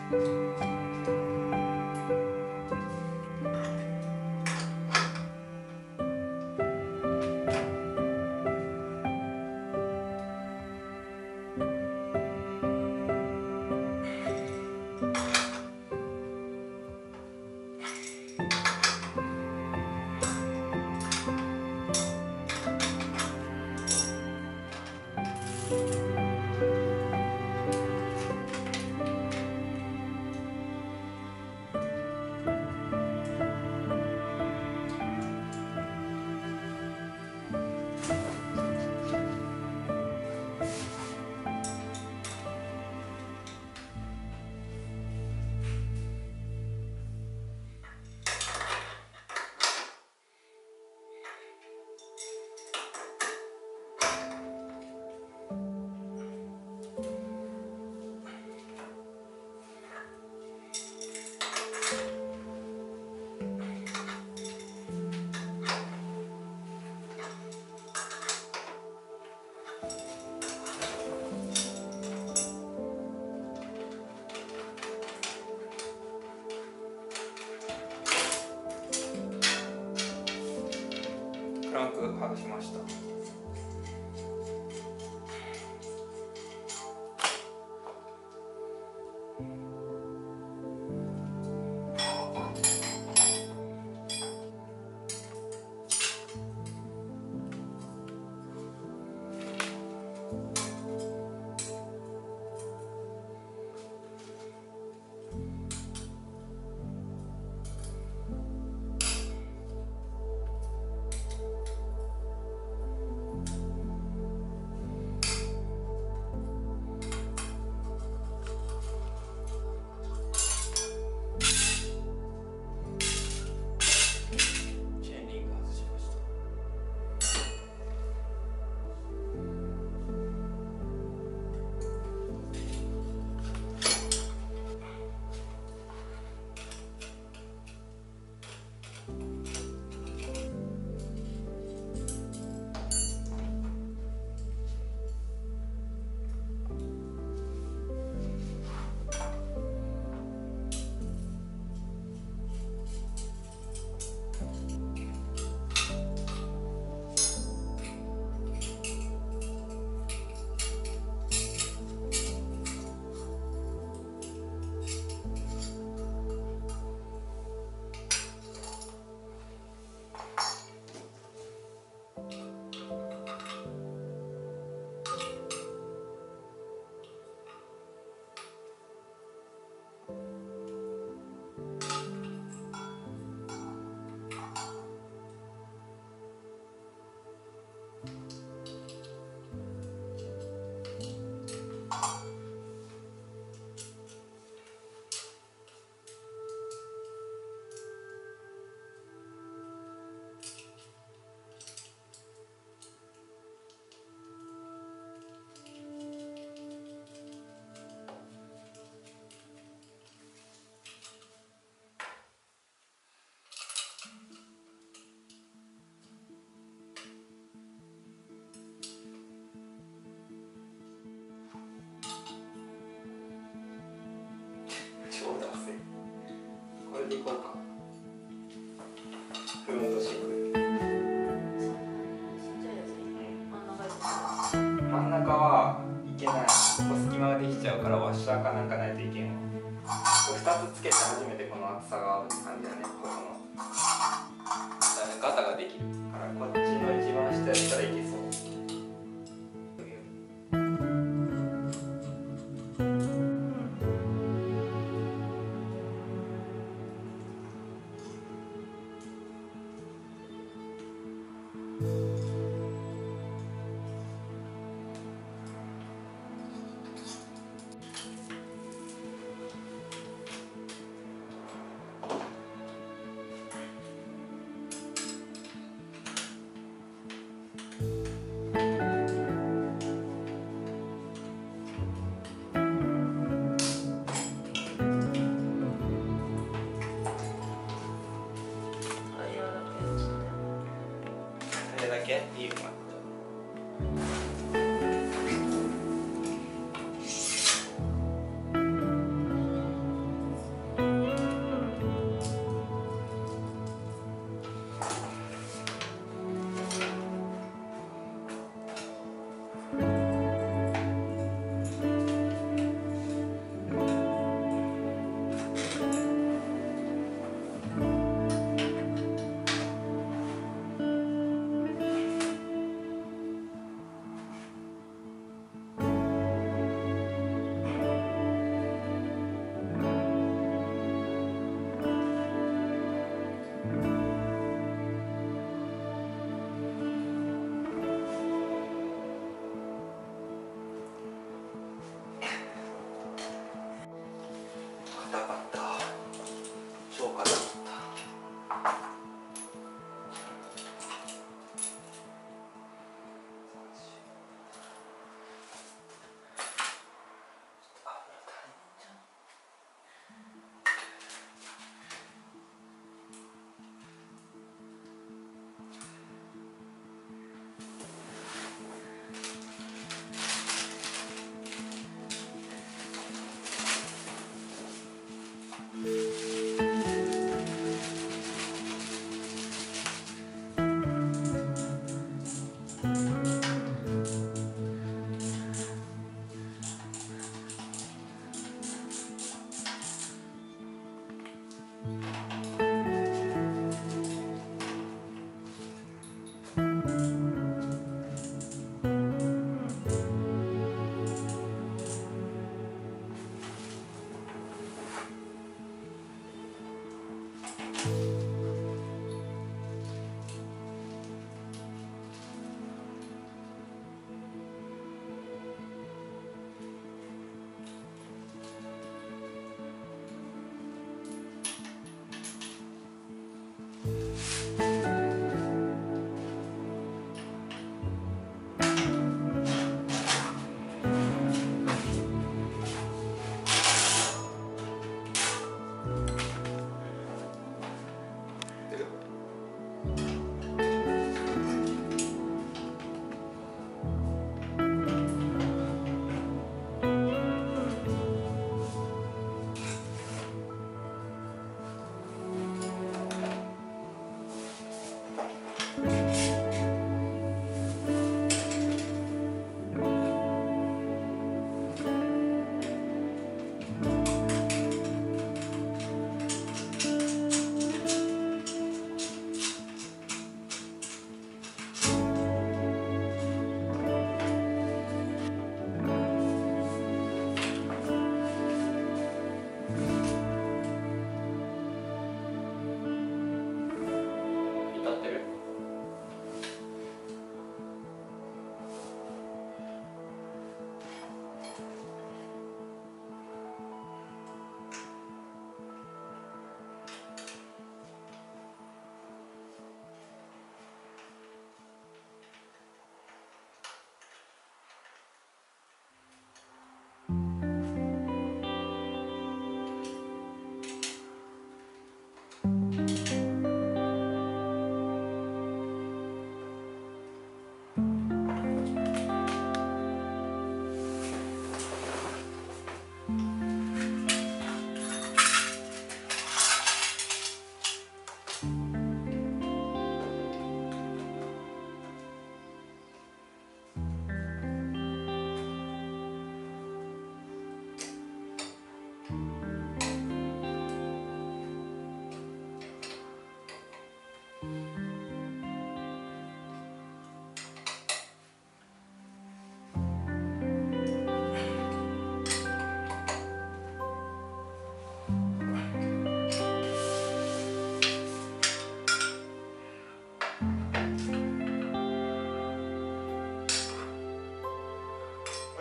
クランク外しました。これでいこうか。フロントシンク。真ん中はいけない。ここ隙間ができちゃうからワッシャーかなんかないといけんわ。2つつけて初めてこの厚さが合うって感じだね。ここのガタができるからこっちの一番下やったらいけそう。いいよ。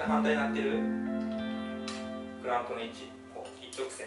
で反対になってるクランクの位置、こう一直線。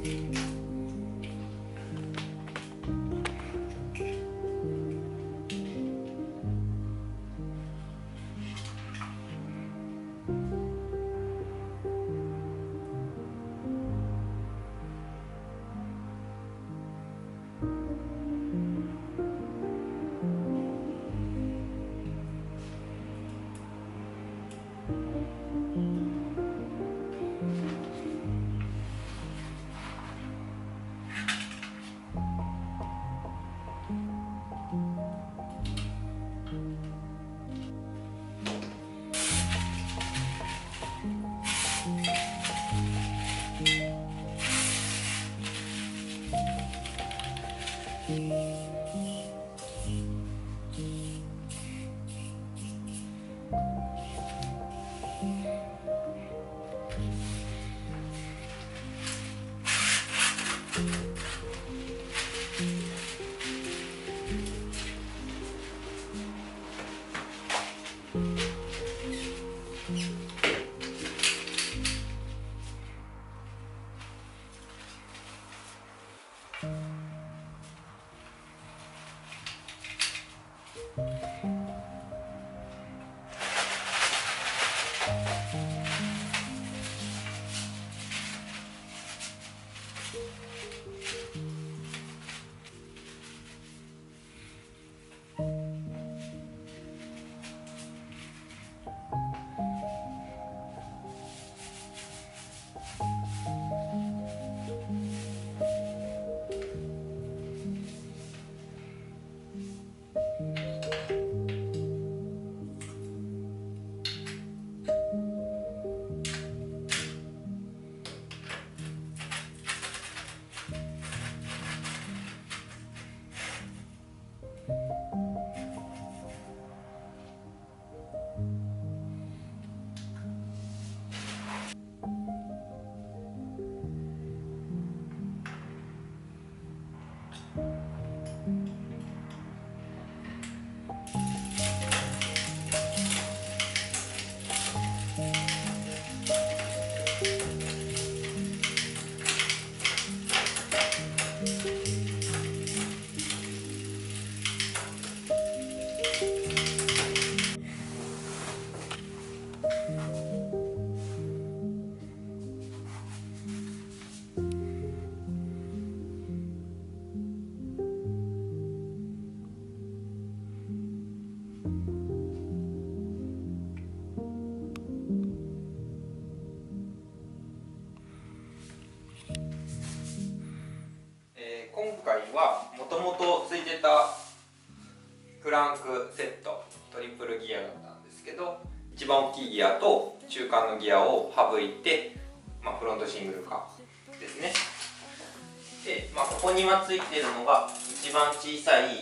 今回はもともとついてたクランクセットトリプルギアだったんですけど、一番大きいギアと中間のギアを省いて、フロントシングルカーですね。で、ここにはついてるのが一番小さい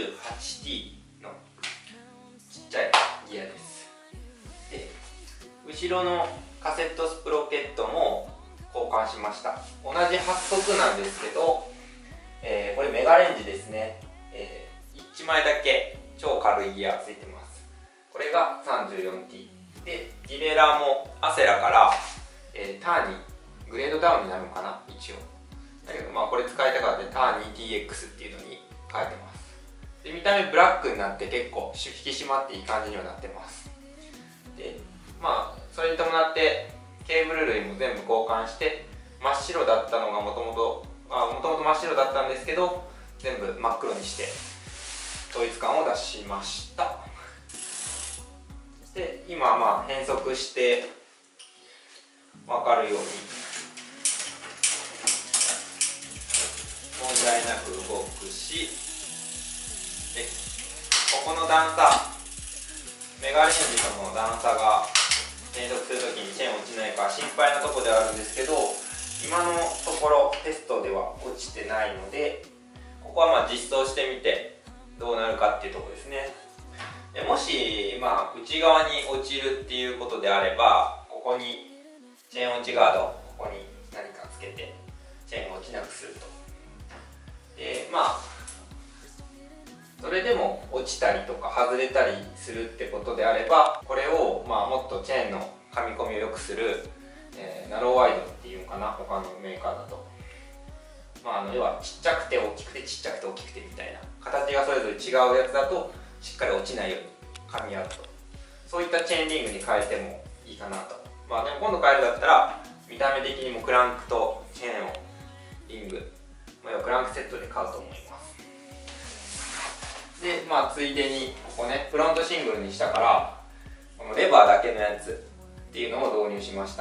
28T のちっちゃいギアです。で、後ろのカセットスプロケットも交換しました。同じ8足なんですけど、これメガレンジですね。1枚だけ超軽いギアついてます。これが 34T で、ディレイラーもアセラから、ターニーグレードダウンになるのかな、一応。だけどこれ使いたかったんでターニー TX っていうのに変えてます。で、見た目ブラックになって結構引き締まっていい感じにはなってます。で、それに伴ってケーブル類も全部交換して、真っ白だったのがもともと真っ白だったんですけど、全部真っ黒にして統一感を出しました。で、今変速して分かるように問題なく動くし、でここの段差、メガレンジとの段差が変速するときにチェーン落ちないか心配なところではあるんですけど、今のところテストでは落ちてないので、ここは実装してみてどうなるかっていうところですね。でもし内側に落ちるっていうことであれば、ここにチェーン落ちガード、ここに何かつけてチェーンが落ちなくすると。で、それでも落ちたりとか外れたりするってことであれば、これをもっとチェーンの噛み込みを良くするナローワイドっていうのかな、他のメーカーだと。 要はちっちゃくて大きくてちっちゃくて大きくてみたいな形がそれぞれ違うやつだとしっかり落ちないように噛み合うと、そういったチェーンリングに変えてもいいかなと。でも今度変えるんだったら見た目的にもクランクとチェーンをリング、要はクランクセットで買うと思います。でついでにここねフロントシングルにしたからこのレバーだけのやつっていうのを導入しました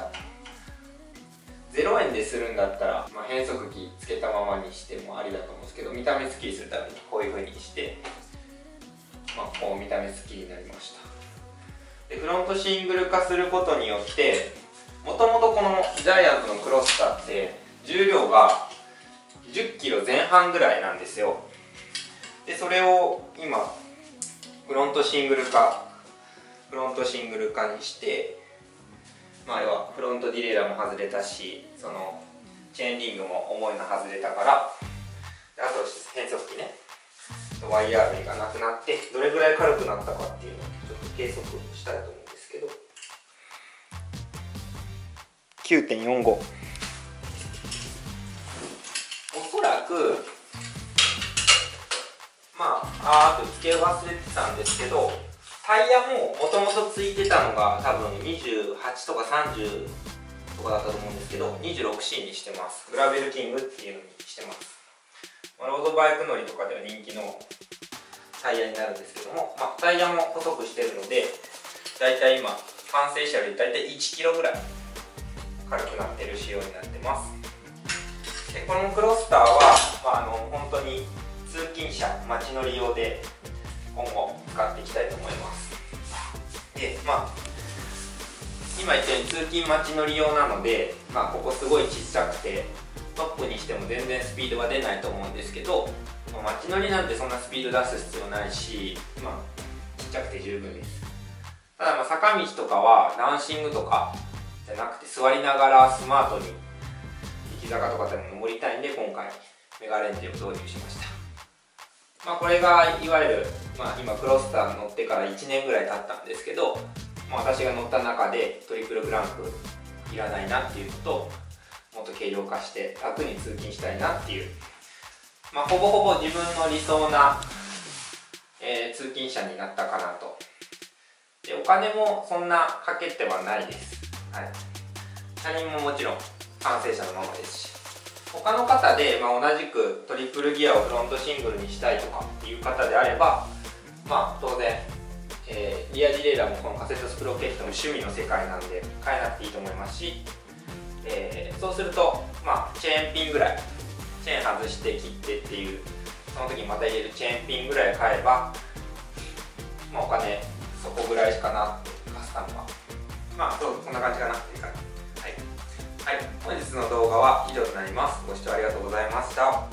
。0円でするんだったら、変速機つけたままにしてもありだと思うんですけど、見た目スッキリするためにこういう風にして、こう見た目スッキリになりました。でフロントシングル化することによってもともとこのジャイアントのクロスターって重量が10キロ前半ぐらいなんですよ。でそれを今フロントシングル化にして、要はフロントディレイラーも外れたし、そのチェーンリングも重いの外れたから、あと変速機ね、ワイヤー類がなくなってどれぐらい軽くなったかっていうのをちょっと計測したいと思うんですけど、 9.45。 おそらくあと付け忘れてたんですけど、タイヤももともとついてたのが多分28とか30とかだったと思うんですけど、 26C にしてます。グラベルキングっていうのにしてます。ロードバイク乗りとかでは人気のタイヤになるんですけども、タイヤも細くしてるので、だいたい今完成車よりだいたい1キロぐらい軽くなってる仕様になってます。でこのクロスターは、本当に通勤車、街乗り用で今後使っていきたいと思います。で今言ったように通勤街乗り用なので、ここすごい小さくてトップにしても全然スピードは出ないと思うんですけど、街乗りなんてそんなスピード出す必要ないし、ちっちゃくて十分です。ただ坂道とかはランシングとかじゃなくて座りながらスマートに行き坂とかでも登りたいんで、今回メガレンジを導入しました。これがいわゆる、今クロスター乗ってから1年ぐらい経ったんですけど、私が乗った中でトリプルクランクいらないなっていうのと、もっと軽量化して楽に通勤したいなっていう、ほぼほぼ自分の理想な、通勤車になったかなと。でお金もそんなかけてはないです。車輪ももちろん完成車のままですし、他の方で、同じくトリプルギアをフロントシングルにしたいとかっていう方であれば、当然、リアディレイラーもこのカセットスプロケットも趣味の世界なんで変えなくていいと思いますし、そうすると、チェーンピンぐらい、チェーン外して切ってっていう、その時にまた入れるチェーンピンぐらい買えば、お金そこぐらいしかなって、カスタムはこんな感じかなっていう感じ。本日の動画は以上となります。ご視聴ありがとうございました。